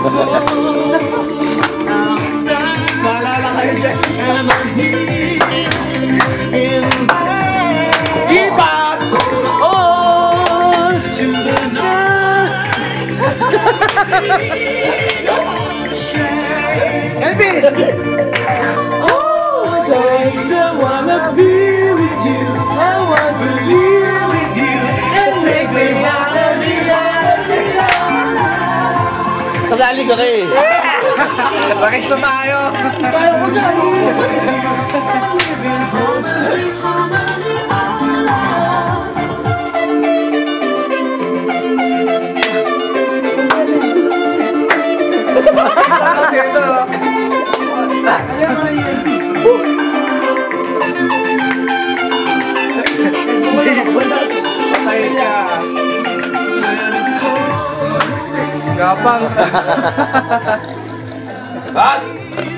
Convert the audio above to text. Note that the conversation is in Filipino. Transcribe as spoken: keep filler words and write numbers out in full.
Maalala kayo dyan. Ipas! Oh! To the night. Elvin! Oh! I wanna be with you. I wanna be with you. And make me wanna be kasali ka kayo. Pakis na tayo. Tayo ko dyan. Patay niya. Gapang. Cut!